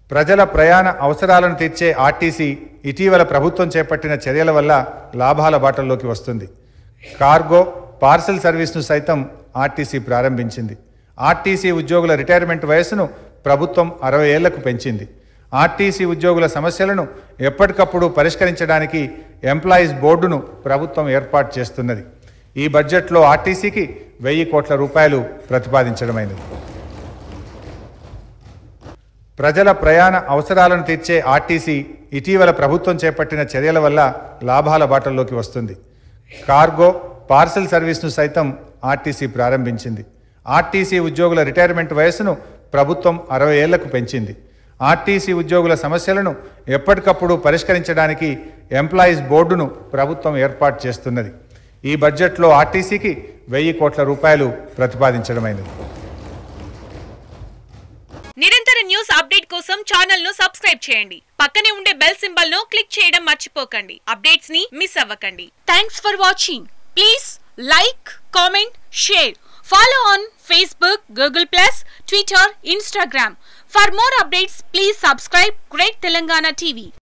ప్రజల ప్రయాణ అవసరాలను తీర్చే ఆర్టీసీ ఇటీవల ప్రభుత్వం చేపట్టిన చర్యల వల్ల లాభాల బాటల్లోకి వస్తుంది. కార్గో, పార్సల్ సర్వీస్ను సైతం ఆర్టీసీ ప్రారంభించింది. ఆర్టీసీ ఉద్యోగుల రిటైర్మెంట్ వయస్సును ప్రభుత్వం 60 ఏళ్లకు పెంచింది. ఆర్టీసీ ఉద్యోగుల సమస్యలను ఎప్పటికప్పుడు పరిష్కరించడానికి ఎంప్లాయీస్ బోర్డును ప్రభుత్వం ఏర్పాటు చేస్తున్నది. ఈ బడ్జెట్లో ఆర్టీసీకి 1000 కోట్ల రూపాయలు ప్రతిపాదించడమైనది. ప్రజల ప్రయాణ అవసరాలను తీర్చే ఆర్టీసీ ఇటీవల ప్రభుత్వం చేపట్టిన చర్యల వల్ల లాభాల బాటల్లోకి వస్తుంది. కార్గో, పార్సల్ సర్వీస్ను సైతం ఆర్టీసీ ప్రారంభించింది. ఆర్టీసీ ఉద్యోగుల రిటైర్మెంట్ వయస్సును ప్రభుత్వం 60 ఏళ్లకు పెంచింది. ఆర్టీసీ ఉద్యోగుల సమస్యలను ఎప్పటికప్పుడు పరిష్కరించడానికి ఎంప్లాయీస్ బోర్డును ప్రభుత్వం ఏర్పాటు చేస్తున్నది. ఈ బడ్జెట్లో ఆర్టీసీకి 1000 కోట్ల రూపాయలు ప్రతిపాదించడమైనది. నిరంతర న్యూస్ అప్డేట్ కోసం ఛానల్ ను సబ్స్క్రైబ్ చేయండి. పక్కనే ఉండే బెల్ సింబల్ ను క్లిక్ చేయడం మర్చిపోకండి. అప్డేట్స్ ని మిస్ అవ్వకండి. Thanks for watching. Please like, comment, share. Follow on Facebook, Google+, Twitter, Instagram. For more updates, please subscribe Great Telangana TV.